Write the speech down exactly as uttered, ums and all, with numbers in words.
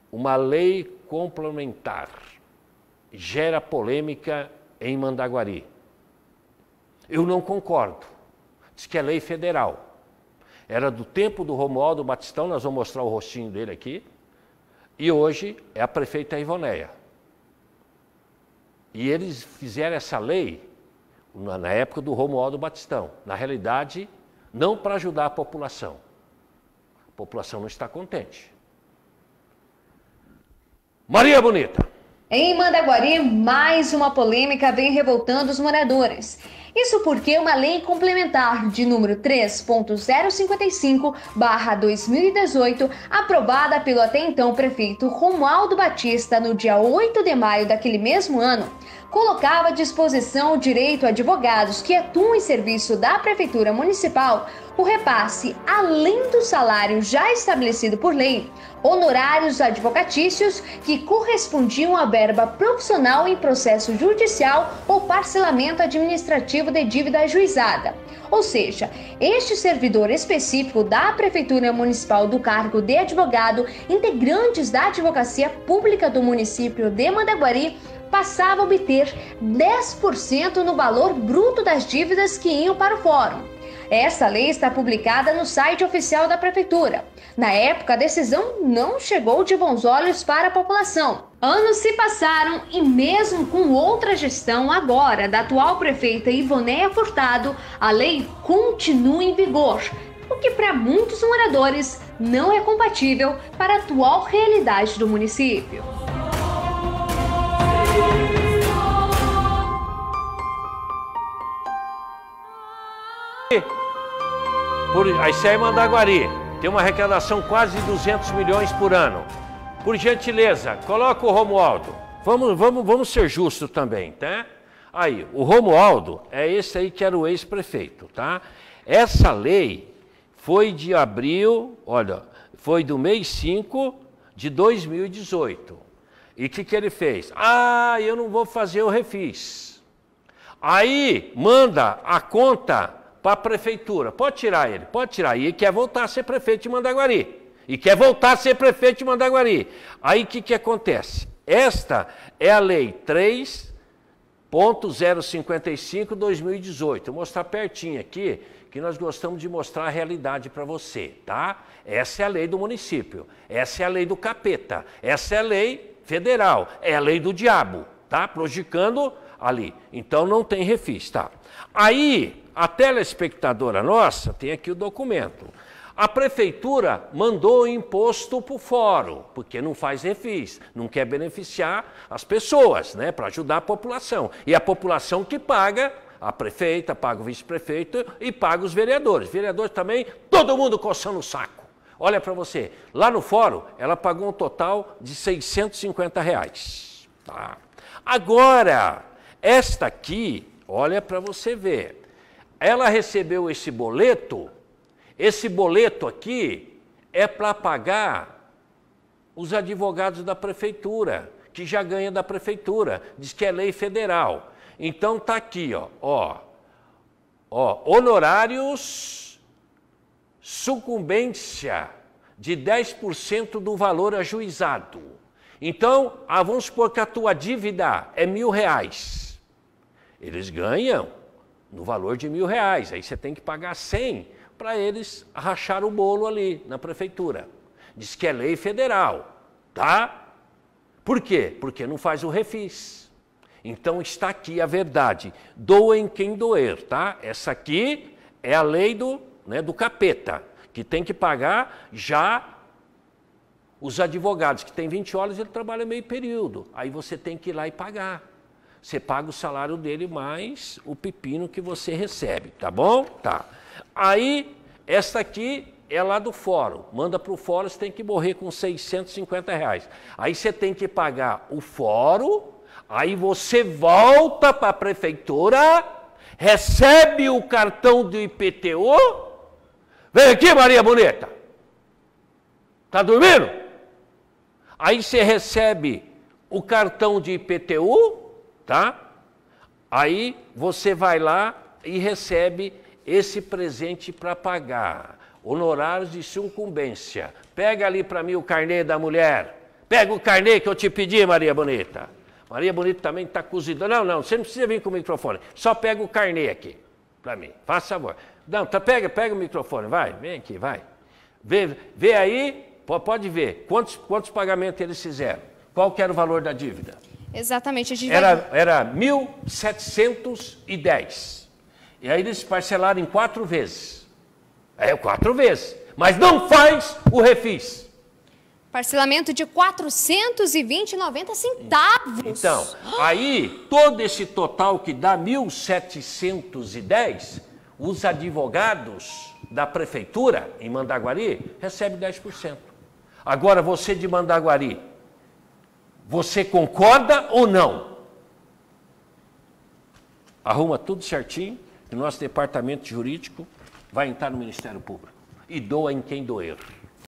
uma lei complementar gera polêmica em Mandaguari. Eu não concordo. Diz que é lei federal. Era do tempo do Romualdo Batistão, nós vamos mostrar o rostinho dele aqui, e hoje é a prefeita Ivoneia. E eles fizeram essa lei na época do Romualdo Batistão. Na realidade, não para ajudar a população. A população não está contente. Maria Bonita. Em Mandaguari, mais uma polêmica vem revoltando os moradores. Isso porque uma lei complementar de número três ponto zero cinquenta e cinco barra dois mil e dezoito, aprovada pelo até então prefeito Romualdo Batista no dia oito de maio daquele mesmo ano, colocava à disposição o direito a advogados que atuam em serviço da Prefeitura Municipal o repasse, além do salário já estabelecido por lei, honorários advocatícios que correspondiam à verba profissional em processo judicial ou parcelamento administrativo de dívida ajuizada. Ou seja, este servidor específico da Prefeitura Municipal do cargo de advogado, integrantes da Advocacia Pública do município de Mandaguari, passava a obter dez por cento no valor bruto das dívidas que iam para o fórum. Essa lei está publicada no site oficial da Prefeitura. Na época, a decisão não chegou de bons olhos para a população. Anos se passaram e mesmo com outra gestão agora da atual prefeita Ivoneia Furtado, a lei continua em vigor, o que para muitos moradores não é compatível para a atual realidade do município. Por, aí sai Mandaguari, tem uma arrecadação quase de duzentos milhões por ano. Por gentileza, coloca o Romualdo. Vamos, vamos, vamos ser justos também, tá? Aí, o Romualdo é esse aí que era o ex-prefeito, tá? Essa lei foi de abril, olha, foi do mês cinco de dois mil e dezoito. E o que, que ele fez? Ah, eu não vou fazer o refis. Aí, manda a conta para a prefeitura. Pode tirar ele, pode tirar. E ele quer voltar a ser prefeito de Mandaguari. E quer voltar a ser prefeito de Mandaguari. Aí o que, que acontece? Esta é a lei três ponto zero cinquenta e cinco barra dois mil e dezoito. Vou mostrar pertinho aqui, que nós gostamos de mostrar a realidade para você, tá? Essa é a lei do município. Essa é a lei do capeta. Essa é a lei federal. É a lei do diabo, tá? Prejudicando ali. Então não tem refis, tá? Aí, a telespectadora nossa tem aqui o documento. A prefeitura mandou o imposto para o fórum, porque não faz refis, não quer beneficiar as pessoas, né, para ajudar a população. E a população que paga, a prefeita, paga o vice-prefeito e paga os vereadores. Vereadores também, todo mundo coçando o saco. Olha para você, lá no fórum, ela pagou um total de seiscentos e cinquenta reais. Tá? Agora, esta aqui, olha para você ver. Ela recebeu esse boleto, esse boleto aqui é para pagar os advogados da prefeitura, que já ganha da prefeitura, diz que é lei federal. Então tá aqui, ó, ó, ó, honorários, sucumbência de dez por cento do valor ajuizado. Então, ah, vamos supor que a tua dívida é mil reais. Eles ganham no valor de mil reais, aí você tem que pagar cem para eles rachar o bolo ali na prefeitura. Diz que é lei federal, tá? Por quê? Porque não faz o refis. Então está aqui a verdade. Doem quem doer, tá? Essa aqui é a lei do, né, do capeta, que tem que pagar já os advogados, que tem vinte horas, ele trabalha meio período. Aí você tem que ir lá e pagar. Você paga o salário dele mais o pepino que você recebe, tá bom? Tá. Aí, essa aqui é lá do fórum. Manda para o fórum, você tem que morrer com seiscentos e cinquenta reais. Aí você tem que pagar o fórum, aí você volta para a prefeitura, recebe o cartão do I P T U. Vem aqui, Maria Bonita. Tá dormindo? Aí você recebe o cartão de I P T U, tá? Aí você vai lá e recebe esse presente para pagar. Honorários de sucumbência. Pega ali para mim o carnê da mulher. Pega o carnê que eu te pedi, Maria Bonita. Maria Bonita também está cozida. Não, não, você não precisa vir com o microfone. Só pega o carnê aqui, para mim. Faça favor. Não, tá, pega, pega o microfone, vai, vem aqui, vai. Vê, vê aí, pode ver, quantos, quantos pagamentos eles fizeram. Qual que era o valor da dívida? Exatamente. A gente era, vai... era mil setecentos e dez. E aí eles parcelaram em quatro vezes. É, quatro vezes. Mas não faz o refis. Parcelamento de quatrocentos e vinte reais e noventa centavos. Então, aí, todo esse total que dá mil setecentos e dez, os advogados da prefeitura, em Mandaguari, recebem dez por cento. Agora, você de Mandaguari, você concorda ou não? Arruma tudo certinho, que o nosso departamento jurídico vai entrar no Ministério Público. E doa em quem doer.